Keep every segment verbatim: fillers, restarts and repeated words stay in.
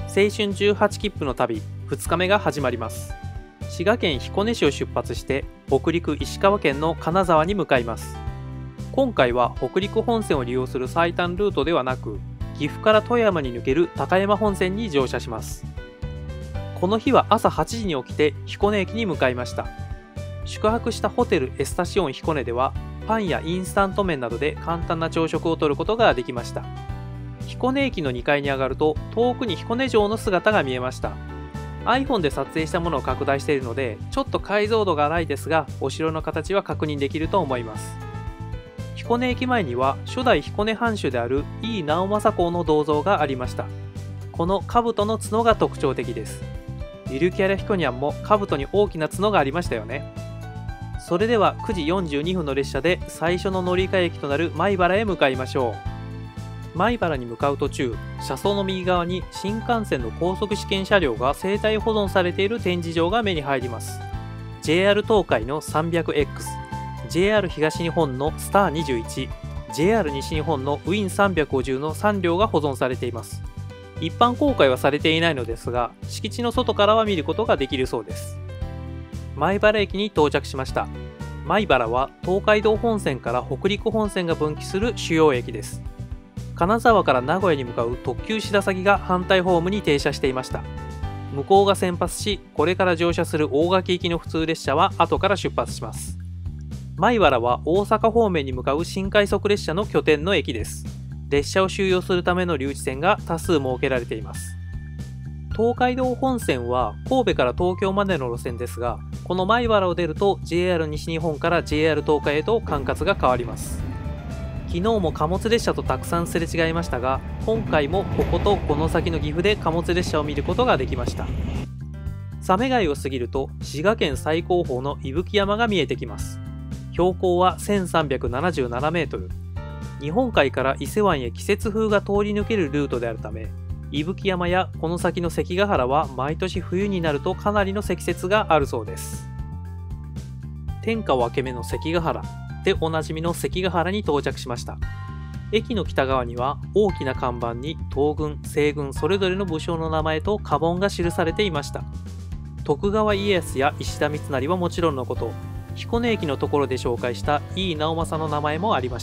青春じゅうはち切符の旅ふつかめが始まります。滋賀県彦根市を出発して北陸石川県の金沢に向かいます。今回は北陸本線を利用する最短ルートではなく、岐阜から富山に抜ける高山本線に乗車します。この日は朝はちじに起きて彦根駅に向かいました。宿泊したホテルエスタシオン彦根ではパンやインスタント麺などで簡単な朝食をとることができました。彦根駅のにかいに上がると遠くに彦根城の姿が見えました。 iPhone で撮影したものを拡大しているのでちょっと解像度が荒いですが、お城の形は確認できると思います。彦根駅前には初代彦根藩主である井伊直政公の銅像がありました。この兜の角が特徴的です。ゆるキャラひこにゃんも兜に大きな角がありましたよね。それではくじよんじゅうにふんの列車で最初の乗り換え駅となる米原へ向かいましょう。米原に向かう途中、車窓の右側に新幹線の高速試験車両が生態保存されている展示場が目に入ります。 ジェイアール 東海の さんびゃくエックス、 ジェイアール 東日本のスターにじゅういち、 ジェイアール 西日本のウィンさんびゃくごじゅうのさん両が保存されています。一般公開はされていないのですが、敷地の外からは見ることができるそうです。米原駅に到着しました。米原は東海道本線から北陸本線が分岐する主要駅です。金沢から名古屋に向かう特急しらさぎが反対ホームに停車していました。向こうが先発し、これから乗車する大垣行きの普通列車は後から出発します。米原は大阪方面に向かう新快速列車の拠点の駅です。列車を収容するための留置線が多数設けられています。東海道本線は神戸から東京までの路線ですが、この米原を出ると ジェイアール 西日本から ジェイアール 東海へと管轄が変わります。昨日も貨物列車とたくさんすれ違いましたが、今回もこことこの先の岐阜で貨物列車を見ることができました。鮫貝を過ぎると滋賀県最高峰の伊吹山が見えてきます。標高はせんさんびゃくななじゅうななメートル。日本海から伊勢湾へ季節風が通り抜けるルートであるため、伊吹山やこの先の関ヶ原は毎年冬になるとかなりの積雪があるそうです。天下分け目の関ヶ原でおなじみの関ヶ原に到着しました。駅の北側には大きな看板に東軍、西軍それぞれの武将の名前と家紋が記されていました。徳川家康や石田三成はもちろんのこと、彦根駅のところで紹介した井伊直政の名前もありました。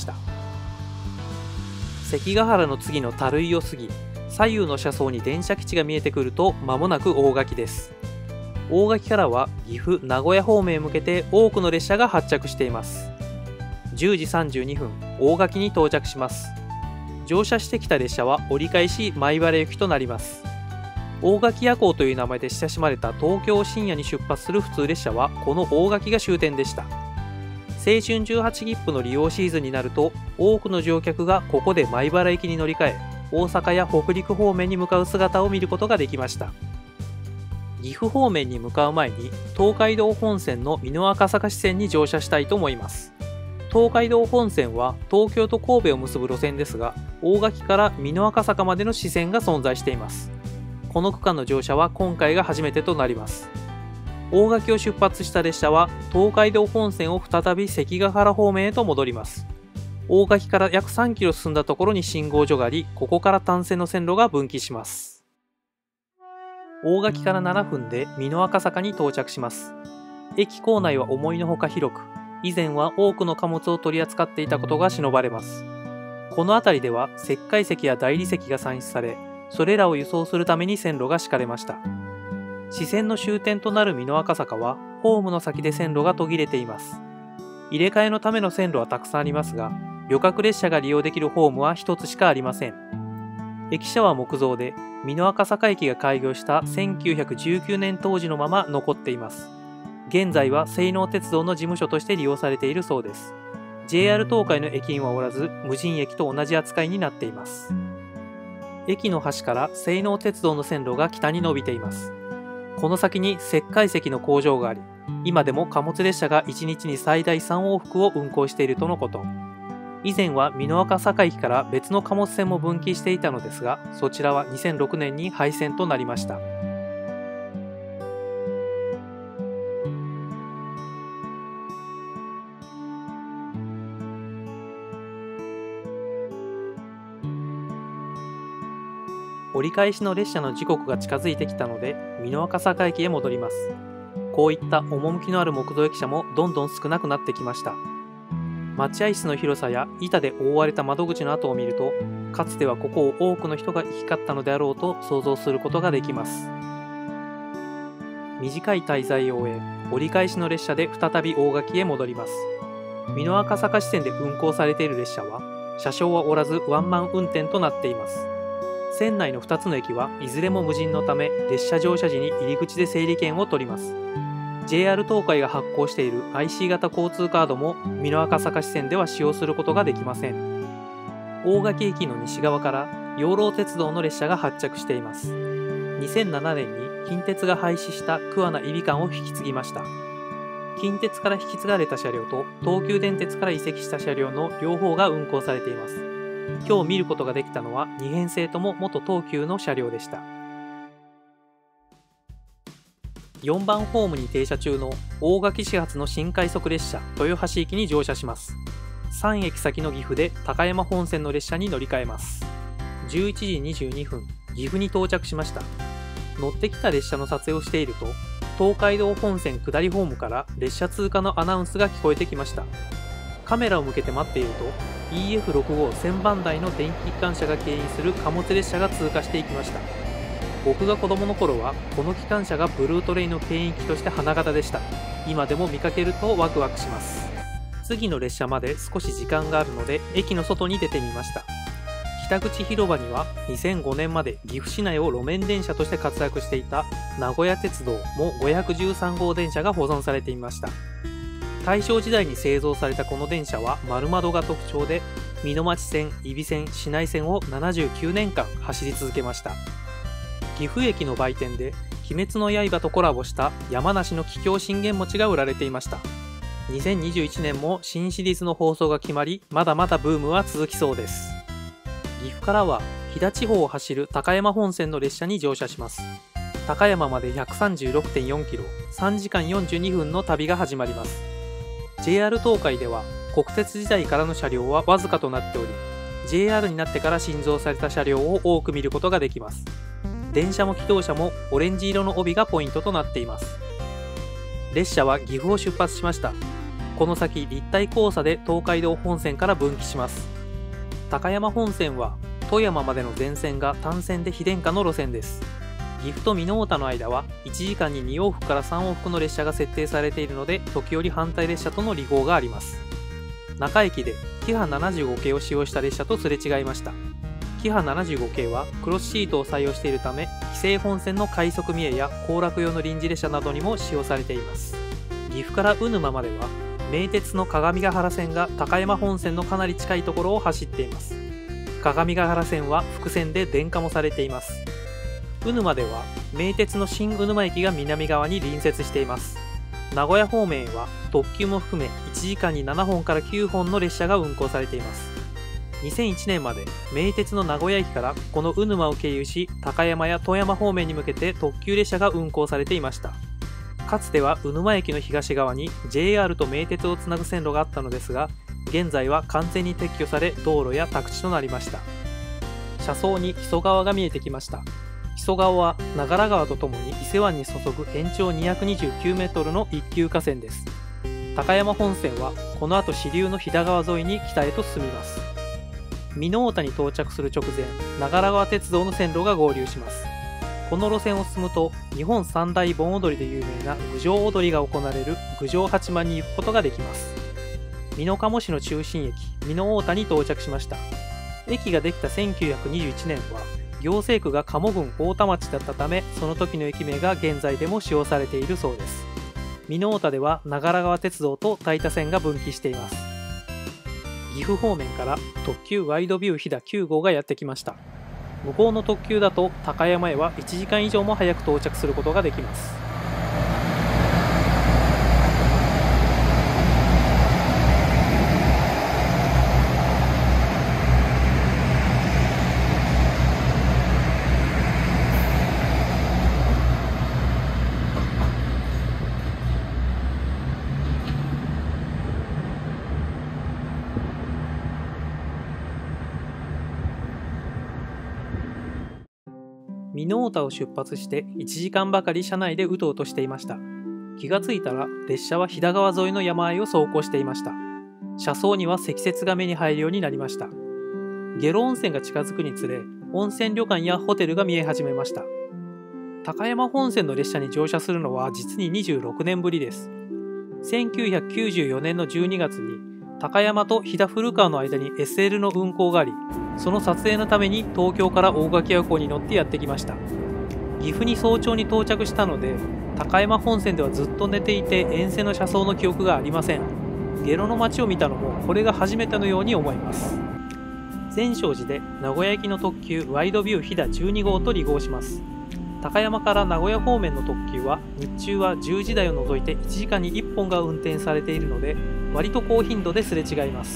関ヶ原の次の垂井を過ぎ、左右の車窓に電車基地が見えてくると間もなく大垣です。大垣からは岐阜、名古屋方面へ向けて多くの列車が発着しています。じゅうじさんじゅうにふん、大垣に到着します。乗車してきた列車は折り返し米原行きとなります。大垣夜行という名前で親しまれた東京を深夜に出発する普通列車はこの大垣が終点でした。青春じゅうはち切符の利用シーズンになると多くの乗客がここで米原駅に乗り換え、大阪や北陸方面に向かう姿を見ることができました。岐阜方面に向かう前に東海道本線の美濃赤坂支線に乗車したいと思います。東海道本線は東京と神戸を結ぶ路線ですが、大垣から美濃赤坂までの支線が存在しています。この区間の乗車は今回が初めてとなります。大垣を出発した列車は東海道本線を再び関ヶ原方面へと戻ります。大垣から約さんキロ進んだところに信号所があり、ここから単線の線路が分岐します。大垣からななふんで美濃赤坂に到着します。駅構内は思いのほか広く、以前は多くの貨物を取り扱っていたことが偲ばれます。この辺りでは石灰石や大理石が産出され、それらを輸送するために線路が敷かれました。支線の終点となる美濃赤坂はホームの先で線路が途切れています。入れ替えのための線路はたくさんありますが、旅客列車が利用できるホームは一つしかありません。駅舎は木造で、美濃赤坂駅が開業したせんきゅうひゃくじゅうきゅうねん当時のまま残っています。現在は西濃鉄道の事務所として利用されているそうです。ジェイアール 東海の駅員はおらず、無人駅と同じ扱いになっています。駅の端から西濃鉄道の線路が北に伸びています。この先に石灰石の工場があり、今でも貨物列車がいちにちに最大さん往復を運行しているとのこと。以前は美濃赤坂駅から別の貨物線も分岐していたのですが、そちらはにせんろくねんに廃線となりました。 折り返しの列車の時刻が近づいてきたので美濃赤坂駅へ戻ります。こういった趣のある木造駅舎もどんどん少なくなってきました。待合室の広さや板で覆われた窓口の跡を見ると、かつてはここを多くの人が行き交ったのであろうと想像することができます。短い滞在を終え、折り返しの列車で再び大垣へ戻ります。美濃赤坂支線で運行されている列車は、車掌はおらずワンマン運転となっています。線内のふたつの駅はいずれも無人のため、列車乗車時に入り口で整理券を取ります。ジェイアール 東海が発行している アイシー 型交通カードも美濃赤坂支線では使用することができません。大垣駅の西側から養老鉄道の列車が発着しています。にせんななねんに近鉄が廃止した桑名伊比間を引き継ぎました。近鉄から引き継がれた車両と東急電鉄から移籍した車両の両方が運行されています。今日見ることができたのはに編成とも元東急の車両でした。よんばんホームに停車中の大垣始発の新快速列車豊橋駅に乗車します。さん駅先の岐阜で高山本線の列車に乗り換えます。じゅういちじにじゅうにふん、岐阜に到着しました。乗ってきた列車の撮影をしていると、東海道本線下りホームから列車通過のアナウンスが聞こえてきました。カメラを向けて待っていると イーエフろくご せんばん台の電気機関車が牽引する貨物列車が通過していきました。僕が子供の頃はこの機関車がブルートレインの牽引機として花形でした。今でも見かけるとワクワクします。次の列車まで少し時間があるので駅の外に出てみました。北口広場にはにせんごねんまで岐阜市内を路面電車として活躍していた名古屋鉄道もごひゃくじゅうさんごう電車が保存されていました。大正時代に製造されたこの電車は丸窓が特徴で、美濃町線、揖斐線、市内線をななじゅうきゅうねんかん走り続けました。岐阜駅の売店で鬼滅の刃とコラボした山梨の桔梗信玄餅が売られていました。にせんにじゅういちねんも新シリーズの放送が決まり、まだまだブームは続きそうです。岐阜からは飛騨地方を走る高山本線の列車に乗車します。高山まで ひゃくさんじゅうろくてんよんキロ、さんじかんよんじゅうにふんの旅が始まります。ジェイアール 東海では国鉄時代からの車両はわずかとなっており、ジェイアール になってから新造された車両を多く見ることができます。電車も気動車もオレンジ色の帯がポイントとなっています。列車は岐阜を出発しました。この先立体交差で東海道本線から分岐します。高山本線は富山までの全線が単線で非電化の路線です。岐阜と美濃太田の間はいちじかんににようふくからさんおうふくの列車が設定されているので、時折反対列車との離合があります。中駅でキハななじゅうごけいを使用した列車とすれ違いました。キハななじゅうごけいはクロスシートを採用しているため、紀勢本線の快速三重や行楽用の臨時列車などにも使用されています。岐阜から鵜沼までは名鉄の鏡ヶ原線が高山本線のかなり近いところを走っています。鏡ヶ原線は複線で電化もされています。鵜沼では名鉄の新鵜沼駅が南側に隣接しています。名古屋方面へは特急も含めいちじかんにななほんからきゅうほんの列車が運行されています。にせんいちねんまで名鉄の名古屋駅からこの鵜沼を経由し、高山や富山方面に向けて特急列車が運行されていました。かつては鵜沼駅の東側に ジェイアール と名鉄をつなぐ線路があったのですが、現在は完全に撤去され道路や宅地となりました。車窓に木曽川が見えてきました。木曽川は長良川とともに伊勢湾に注ぐ延長にひゃくにじゅうきゅうメートルの一級河川です。高山本線はこの後支流の飛騨川沿いに北へと進みます。美濃太田に到着する直前、長良川鉄道の線路が合流します。この路線を進むと日本三大盆踊りで有名な郡上踊りが行われる郡上八幡に行くことができます。美濃加茂市の中心駅美濃太田に到着しました。駅ができたせんきゅうひゃくにじゅういちねんは行政区が加茂郡太田町だったため、その時の駅名が現在でも使用されているそうです。美濃太田では長良川鉄道と太田線が分岐しています。岐阜方面から特急ワイドビュー飛騨きゅうごうがやってきました。向こうの特急だと高山へはいちじかん以上も早く到着することができます。 美濃太を出発していちじかんばかり車内でうとうとしていました。気がついたら列車は飛騨川沿いの山あいを走行していました。車窓には積雪が目に入るようになりました。下呂温泉が近づくにつれ、温泉旅館やホテルが見え始めました。高山本線の列車に乗車するのは実ににじゅうろくねんぶりです。せんきゅうひゃくきゅうじゅうよねんのじゅうにがつに高山と飛騨古川の間に エスエル の運行があり、その撮影のために東京から大垣空港に乗ってやってきました。岐阜に早朝に到着したので、高山本線ではずっと寝ていて沿線の車窓の記憶がありません。下呂の街を見たのもこれが初めてのように思います。善照寺で名古屋行きの特急ワイドビュー飛騨じゅうにごうと離合します。高山から名古屋方面の特急は日中はじゅうじだいを除いていちじかんにいっぽんが運転されているので、割と高頻度ですれ違います。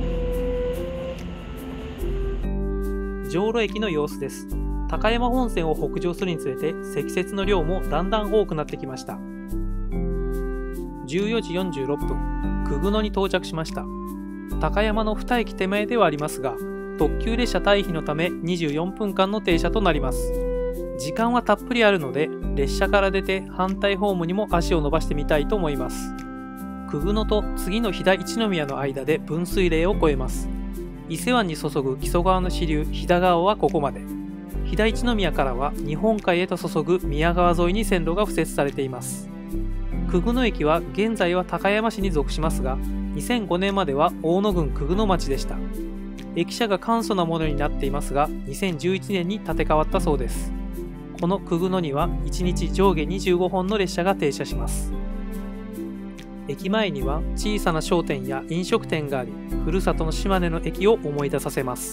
上路駅の様子です。高山本線を北上するにつれて積雪の量もだんだん多くなってきました。じゅうよじよんじゅうろっぷん、久久野に到着しました。高山のに駅手前ではありますが、特急列車退避のためにじゅうよんぷんかんの停車となります。時間はたっぷりあるので、列車から出て反対ホームにも足を伸ばしてみたいと思います。久久野と次の飛騨一宮の間で分水嶺を越えます。伊勢湾に注ぐ木曽川の支流飛騨川はここまで。飛騨一宮からは日本海へと注ぐ宮川沿いに線路が敷設されています。久久野駅は現在は高山市に属しますが、にせんごねんまでは大野郡久久野町でした。駅舎が簡素なものになっていますが、にせんじゅういちねんに建て替わったそうです。この久久野にはいちにち上下にじゅうごほんの列車が停車します。駅前には小さな商店や飲食店があり、ふるさとの島根の駅を思い出させます。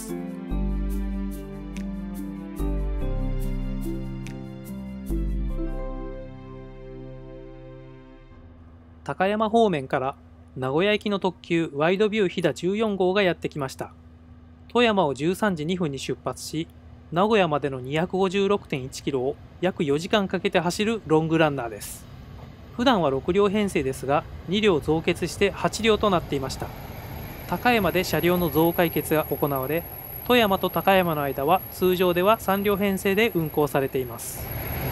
高山方面から名古屋行きの特急ワイドビュー飛騨じゅうよんごうがやってきました。富山をじゅうさんじにふんに出発し、名古屋までの にひゃくごじゅうろくてんいちキロを約よじかんかけて走るロングランナーです。普段はろくりょう編成ですが、にりょう増結してはちりょうとなっていました。高山で車両の増改結が行われ、富山と高山の間は通常ではさんりょう編成で運行されています。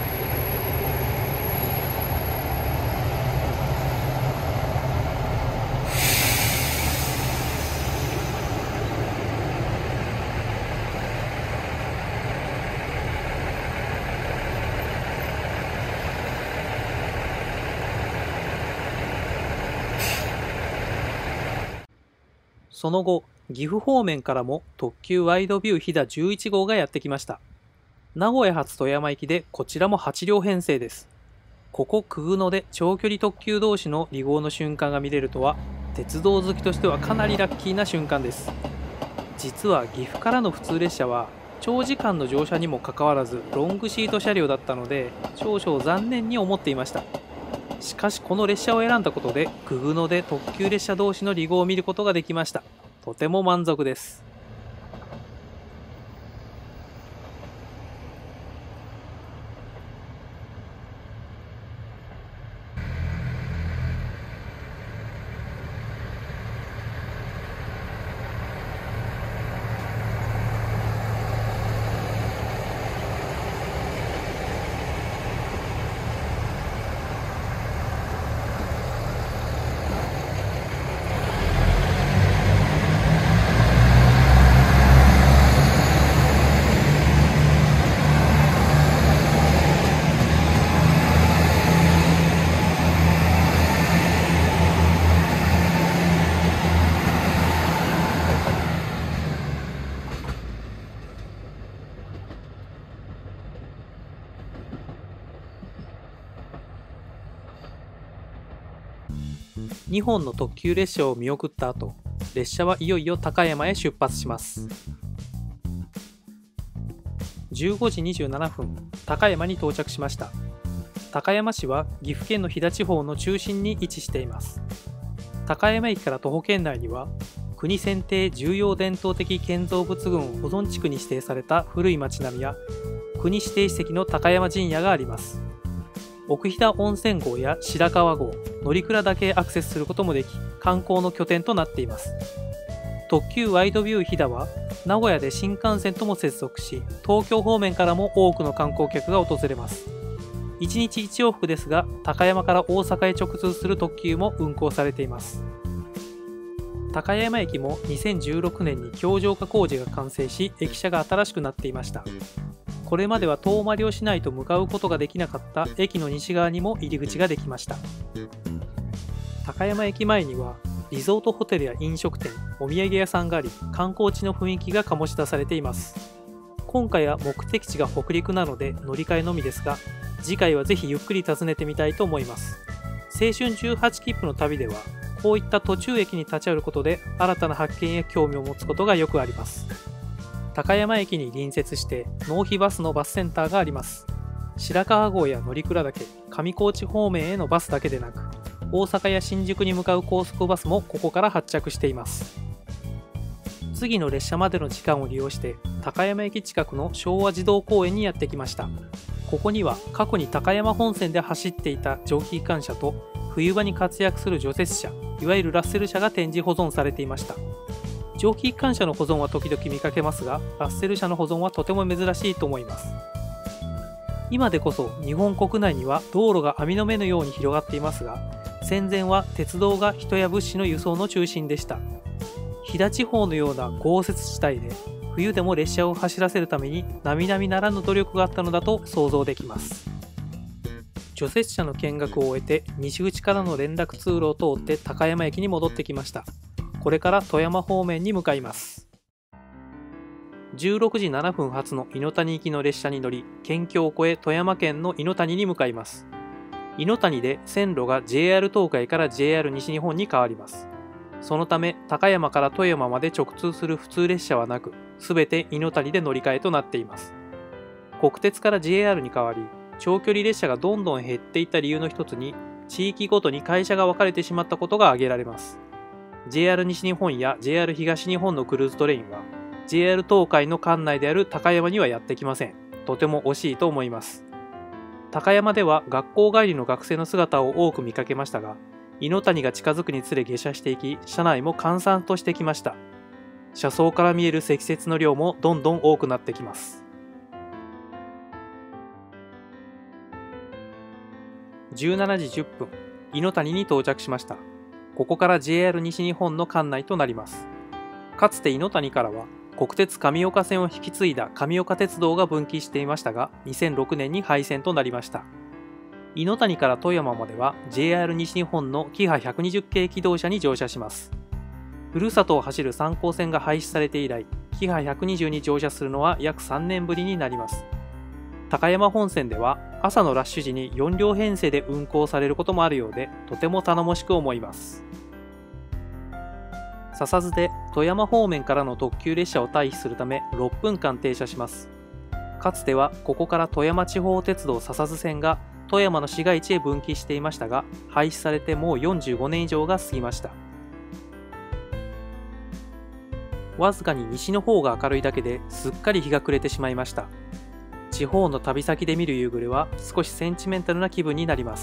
その後、岐阜方面からも特急ワイドビュー飛騨じゅういちごうがやってきました。名古屋発富山行きでこちらもはちりょう編成です。ここ久久野で長距離特急同士の離合の瞬間が見れるとは、鉄道好きとしてはかなりラッキーな瞬間です。実は岐阜からの普通列車は長時間の乗車にもかかわらずロングシート車両だったので、少々残念に思っていました。しかしこの列車を選んだことで久久野で特急列車同士の離合を見ることができました。とても満足です。にほんの特急列車を見送った後、列車はいよいよ高山へ出発します。じゅうごじにじゅうななふん、高山に到着しました。高山市は岐阜県の飛騨地方の中心に位置しています。高山駅から徒歩圏内には、国選定重要伝統的建造物群保存地区に指定された古い町並みや、国指定史跡の高山神社があります。奥飛騨温泉郷や白川郷、乗鞍岳へアクセスすることもでき、観光の拠点となっています。 特急ワイドビュー飛騨は名古屋で新幹線とも接続し、東京方面からも多くの観光客が訪れます。いちにちいち往復ですが、高山から大阪へ直通する特急も運行されています。高山駅もにせんじゅうろくねんに橋上化工事が完成し、駅舎が新しくなっていました。これまでは遠回りをしないと向かうことができなかった駅の西側にも入り口ができました。高山駅前にはリゾートホテルや飲食店、お土産屋さんがあり、観光地の雰囲気が醸し出されています。今回は目的地が北陸なので乗り換えのみですが、次回はぜひゆっくり訪ねてみたいと思います。青春じゅうはち切符の旅では、こういった途中駅に立ち寄ることで新たな発見や興味を持つことがよくあります。高山駅に隣接して納費バスのバスセンターがあります。白川郷や乗鞍岳、上高地方面へのバスだけでなく、大阪や新宿に向かう高速バスもここから発着しています。次の列車までの時間を利用して高山駅近くの昭和児童公園にやってきました。ここには過去に高山本線で走っていた蒸気機関車と冬場に活躍する除雪車、いわゆるラッセル車が展示保存されていました。蒸気機関車の保存は時々見かけますが、ラッセル車の保存はとても珍しいと思います。今でこそ日本国内には道路が網の目のように広がっていますが、戦前は鉄道が人や物資の輸送の中心でした。飛騨地方のような豪雪地帯で冬でも列車を走らせるために並々ならぬ努力があったのだと想像できます。除雪車の見学を終えて西口からの連絡通路を通って高山駅に戻ってきました。これから富山方面に向かいます。じゅうろくじななふん発の猪谷行きの列車に乗り、県境を越え富山県の猪谷に向かいます。猪谷で線路が ジェイアール 東海から ジェイアール 西日本に変わります。そのため高山から富山まで直通する普通列車はなく、すべて猪谷で乗り換えとなっています。国鉄から ジェイアール に変わり、長距離列車がどんどん減っていった理由の一つに、地域ごとに会社が分かれてしまったことが挙げられます。ジェイアール 西日本や ジェイアール 東日本のクルーズトレインは ジェイアール 東海の管内である高山にはやってきません。とても惜しいと思います。高山では学校帰りの学生の姿を多く見かけましたが、猪谷が近づくにつれ下車していき、車内も閑散としてきました。車窓から見える積雪の量もどんどん多くなってきます。じゅうしちじじゅっぷん、猪谷に到着しました。ここから ジェイアール 西日本の管内となります。かつて猪谷からは国鉄上岡線を引き継いだ上岡鉄道が分岐していましたが、にせんろくねんに廃線となりました。猪谷から富山までは ジェイアール 西日本のキハひゃくにじゅっ系気動車に乗車します。ふるさとを走る三高線が廃止されて以来、キハひゃくにじゅうに乗車するのは約さんねんぶりになります。高山本線では朝のラッシュ時によん両編成で運行されることもあるようで、とても頼もしく思います。笹津で富山方面からの特急列車を退避するためろっぷんかん停車します。かつてはここから富山地方鉄道笹津線が富山の市街地へ分岐していましたが、廃止されてもうよんじゅうごねん以上が過ぎました。わずかに西の方が明るいだけですっかり日が暮れてしまいました。地方の旅先で見る夕暮れは少しセンチメンタルな気分になります。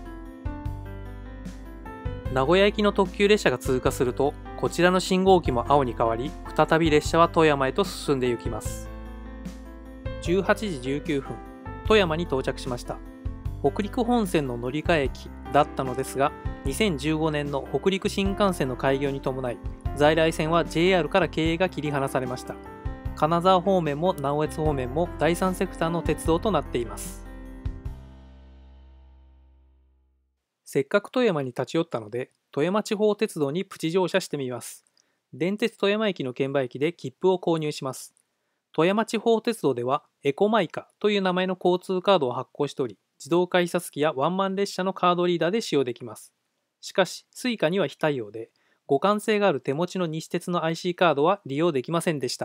名古屋行きの特急列車が通過すると、こちらの信号機も青に変わり、再び列車は富山へと進んで行きます。じゅうはちじじゅうきゅうふん、富山に到着しました。北陸本線の乗り換え駅だったのですが、にせんじゅうごねんの北陸新幹線の開業に伴い、在来線は ジェイアール から経営が切り離されました。金沢方面も直江津方面もだいさんセクターの鉄道となっています。せっかく富山に立ち寄ったので、富山地方鉄道にプチ乗車してみます。電鉄富山駅の券売機で切符を購入します。富山地方鉄道ではエコマイカという名前の交通カードを発行しており、自動改札機やワンマン列車のカードリーダーで使用できます。しかし、スイカには非対応で、互換性がある手持ちの西鉄の アイシー カードは利用できませんでした。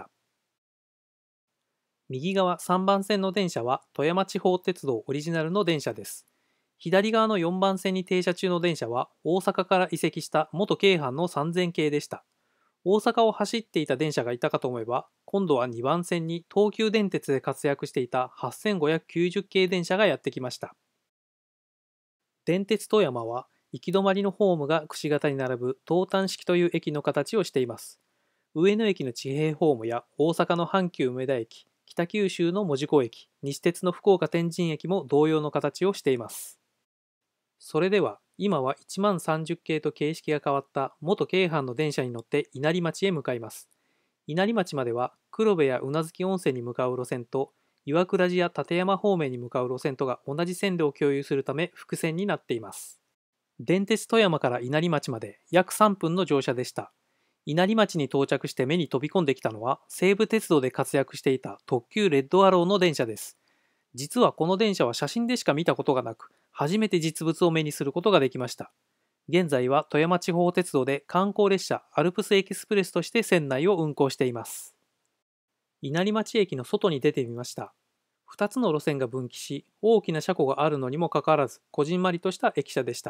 右側さんばん線の電車は富山地方鉄道オリジナルの電車です。左側のよんばん線に停車中の電車は大阪から移籍した元京阪のさんぜん系でした。大阪を走っていた電車がいたかと思えば、今度はにばん線に東急電鉄で活躍していたはっせんごひゃくきゅうじゅう系電車がやってきました。電鉄富山は行き止まりのホームがくし形に並ぶ投炭式という駅の形をしています。 上野駅の地平ホームや大阪の阪急梅田駅、北九州の門司港駅、西鉄の福岡天神駅も同様の形をしています。それでは、今はいちまんさんじゅっけいと形式が変わった元京阪の電車に乗って稲荷町へ向かいます。稲荷町までは黒部や宇奈月温泉に向かう路線と岩倉寺や立山方面に向かう路線とが同じ線路を共有するため複線になっています。電鉄富山から稲荷町まで約さんぷんの乗車でした。稲荷町に到着して目に飛び込んできたのは西武鉄道で活躍していた特急レッドアローの電車です。実はこの電車は写真でしか見たことがなく、初めて実物を目にすることができました。現在は富山地方鉄道で観光列車アルプスエキスプレスとして線内を運行しています。稲荷町駅の外に出てみました。ふたつの路線が分岐し、大きな車庫があるのにもかかわらず、こじんまりとした駅舎でした。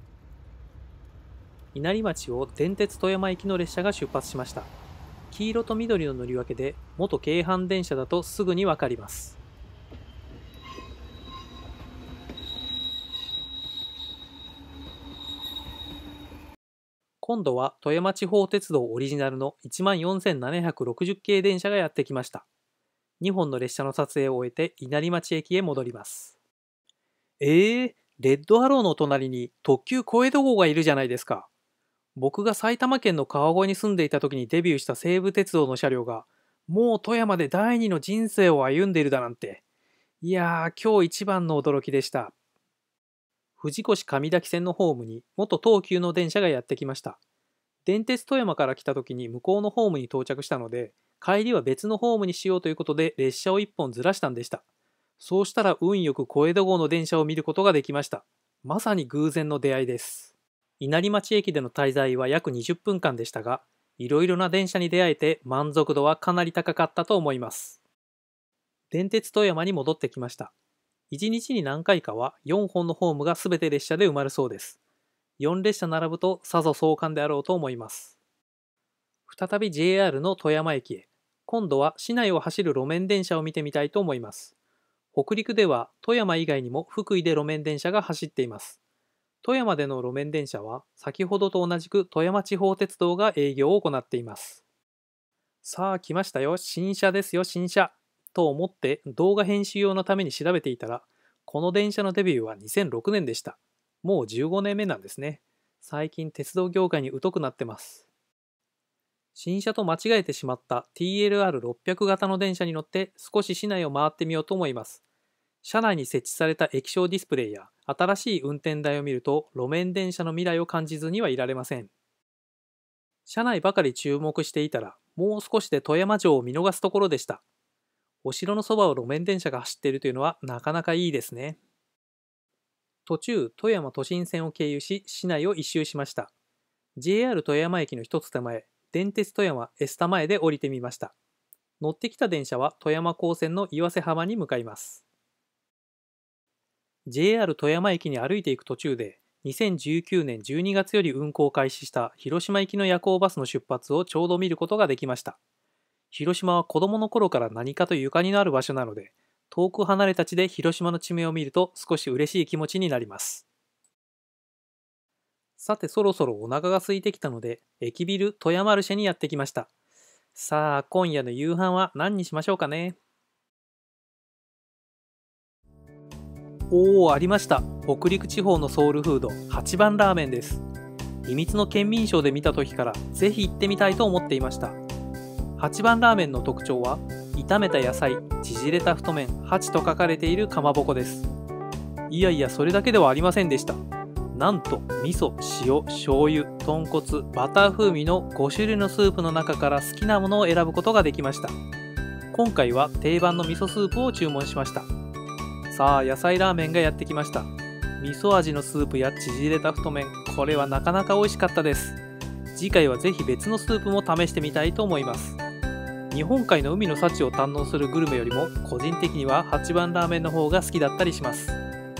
稲荷町を電鉄富山行きの列車が出発しました。黄色と緑の塗り分けで、元京阪電車だとすぐにわかります。今度は富山地方鉄道オリジナルのいちまんよんせんななひゃくろくじゅっけい電車がやってきました。にほんの列車の撮影を終えて稲荷町駅へ戻ります。えー、レッドアローの隣に特急小江戸号がいるじゃないですか。僕が埼玉県の川越に住んでいた時にデビューした西武鉄道の車両が、もう富山で第二の人生を歩んでいるだなんて。いやー、今日一番の驚きでした。藤越上滝線のホームに元東急の電車がやってきました。電鉄富山から来た時に向こうのホームに到着したので、帰りは別のホームにしようということで列車をいっぽんずらしたんでした。そうしたら運よく小江戸号の電車を見ることができました。まさに偶然の出会いです。稲荷町駅での滞在は約にじゅっぷんかんでしたが、いろいろな電車に出会えて満足度はかなり高かったと思います。電鉄富山に戻ってきました。いちにちに何回かはよんほんのホームがすべて列車で埋まるそうです。よんれっしゃ並ぶとさぞ壮観であろうと思います。再び ジェイアール の富山駅へ。今度は市内を走る路面電車を見てみたいと思います。北陸では富山以外にも福井で路面電車が走っています。富山での路面電車は先ほどと同じく富山地方鉄道が営業を行っています。さあ来ましたよ、新車ですよ新車と思って動画編集用のために調べていたら、この電車のデビューはにせんろくねんでした。もうじゅうごねんめなんですね。最近鉄道業界に疎くなってます。新車と間違えてしまった ティーエルアールろっぴゃく 型の電車に乗って少し市内を回ってみようと思います。車内に設置された液晶ディスプレイや新しい運転台を見ると路面電車の未来を感じずにはいられません。車内ばかり注目していたらもう少しで富山城を見逃すところでした。お城のそばを路面電車が走っているというのはなかなかいいですね。途中、富山都心線を経由し、市内を一周しました。ジェイアール 富山駅の一つ手前、電鉄富山エスタ前で降りてみました。乗ってきた電車は富山高専の岩瀬浜に向かいます。ジェイアール 富山駅に歩いていく途中で、にせんじゅうきゅうねんじゅうにがつより運行を開始した広島行きの夜行バスの出発をちょうど見ることができました。広島は子供の頃から何かとゆかりのある場所なので、遠く離れた地で広島の地名を見ると少し嬉しい気持ちになります。さてそろそろお腹が空いてきたので、駅ビル富山マルシェにやってきました。さあ今夜の夕飯は何にしましょうかね。おお、ありました。北陸地方のソウルフード、八番ラーメンです。秘密の県民賞で見た時からぜひ行ってみたいと思っていました。八番ラーメンの特徴は、炒めた野菜、縮れた太麺、八と書かれているかまぼこです。いやいや、それだけではありませんでした。なんと、味噌、塩、醤油、豚骨、バター風味のごしゅるいのスープの中から好きなものを選ぶことができました。今回は定番の味噌スープを注文しました。さあ、野菜ラーメンがやってきました。味噌味のスープや縮れた太麺、これはなかなか美味しかったです。次回はぜひ別のスープも試してみたいと思います。日本海の海の幸を堪能するグルメよりも個人的には八番ラーメンの方が好きだったりします。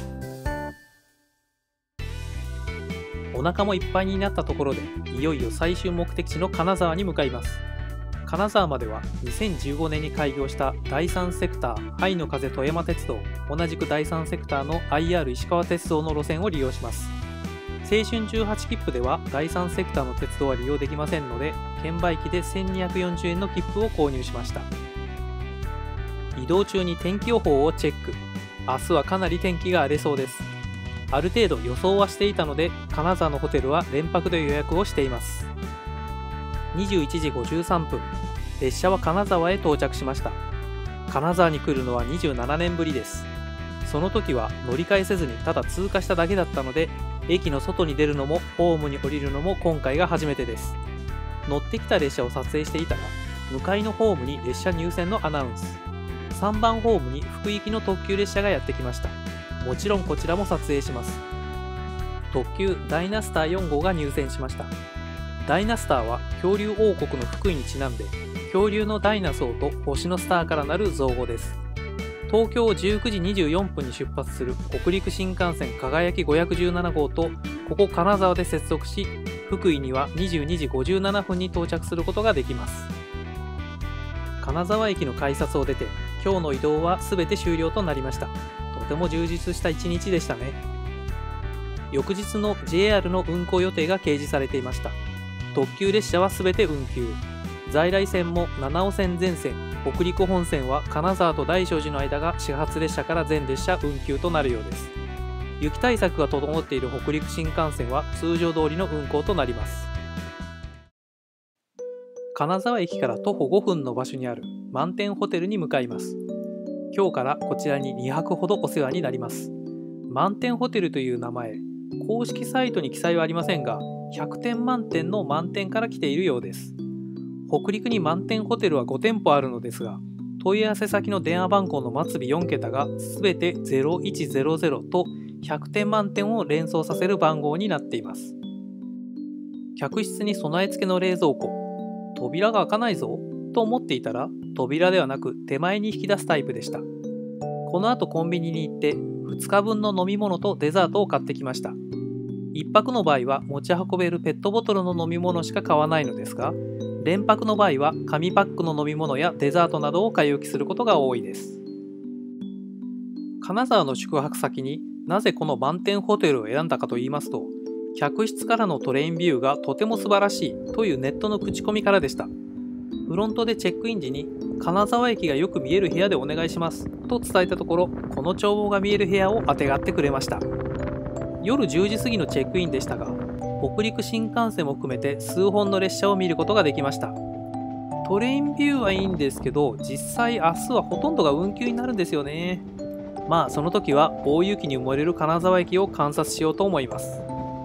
お腹もいっぱいになったところでいよいよ最終目的地の金沢に向かいます。金沢まではにせんじゅうごねんに開業しただいさんセクター愛の風富山鉄道、同じくだいさんセクターの アイアール 石川鉄道の路線を利用します。 青春じゅうはち切符ではだいさんセクターの鉄道は利用できませんので、券売機でせんにひゃくよんじゅうえんの切符を購入しました。移動中に天気予報をチェック。明日はかなり天気が荒れそうです。ある程度予想はしていたので、金沢のホテルは連泊で予約をしています。にじゅういちじごじゅうさんぷん、列車は金沢へ到着しました。金沢に来るのはにじゅうななねんぶりです。その時は乗り換えせずにただ通過しただけだったので、駅の外に出るのもホームに降りるのも今回が初めてです。乗ってきた列車を撮影していたら、向かいのホームに列車入線のアナウンス、さんばんホームに福井行きの特急列車がやってきました。もちろんこちらも撮影します。特急ダイナスターよん号が入線しました。ダイナスターは恐竜王国の福井にちなんで、恐竜のダイナソーと星のスターからなる造語です。東京じゅうくじにじゅうよんぷんに出発する北陸新幹線かがやきごひゃくじゅうなな号とここ金沢で接続し、福井にはにじゅうにじごじゅうななふんに到着することができます。金沢駅の改札を出て、今日の移動は全て終了となりました。とても充実した一日でしたね。翌日の ジェイアール の運行予定が掲示されていました。特急列車は全て運休。在来線も七尾線全線、北陸本線は金沢と大聖寺の間が始発列車から全列車運休となるようです。雪対策が整っている北陸新幹線は通常通りの運行となります。金沢駅から徒歩ごふんの場所にある満天ホテルに向かいます。今日からこちらににはくほどお世話になります。満天ホテルという名前、公式サイトに記載はありませんが、ひゃくてん満点の満点から来ているようです。北陸に満点ホテルはごてんぽあるのですが、問い合わせ先の電話番号の末尾よんけたがすべてゼロいちゼロゼロとひゃくてん満点を連想させる番号になっています。客室に備え付けの冷蔵庫、扉が開かないぞと思っていたら、扉ではなく手前に引き出すタイプでした。この後コンビニに行ってふつかぶんの飲み物とデザートを買ってきました。いっぱくの場合は持ち運べるペットボトルの飲み物しか買わないのですが、連泊の場合は紙パックの飲み物やデザートなどを買い置きすることが多いです。金沢の宿泊先になぜこの満点ホテルを選んだかと言いますと、客室からのトレインビューがとても素晴らしいというネットの口コミからでした。フロントでチェックイン時に金沢駅がよく見える部屋でお願いしますと伝えたところ、この眺望が見える部屋をあてがってくれました。夜じゅうじ過ぎのチェックインでしたが、北陸新幹線も含めて数本の列車を見ることができました。トレインビューはいいんですけど、実際明日はほとんどが運休になるんですよね。まあその時は大雪に埋もれる金沢駅を観察しようと思います。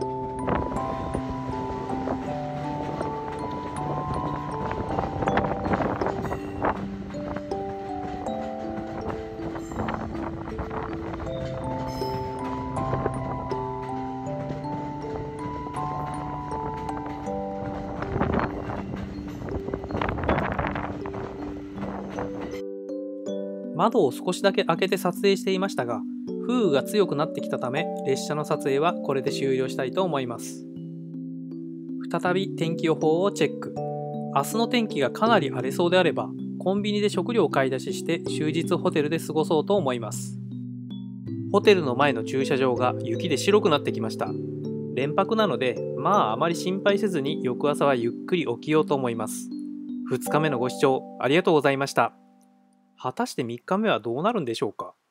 窓を少しだけ開けて撮影していましたが、風雨が強くなってきたため列車の撮影はこれで終了したいと思います。再び天気予報をチェック。明日の天気がかなり荒れそうであれば、コンビニで食料を買い出しして終日ホテルで過ごそうと思います。ホテルの前の駐車場が雪で白くなってきました。連泊なので、まああまり心配せずに翌朝はゆっくり起きようと思います。ふつかめのご視聴ありがとうございました。果たしてみっかめはどうなるんでしょうか。